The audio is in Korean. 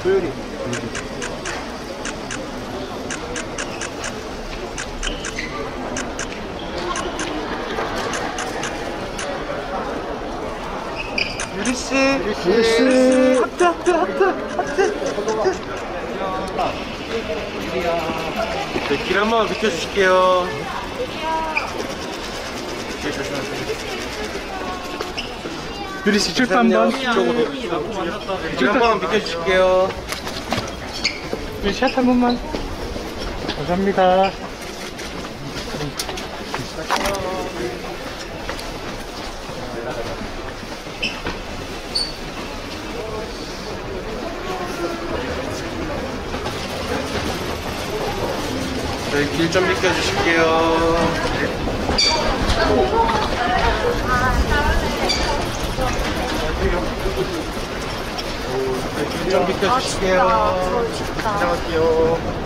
소율이. 유리씨. 유리씨. 하트, 하트, 하트, 하트. 네, 길 한번 비켜주실게요. 유리씨 출도 한번. 이쪽으로. 길 한번 비켜주실게요. 유리씨 샷 한 번만. 감사합니다. 저희 길 좀 비켜주실게요. 길 좀 비켜주실게요. 시작할게요.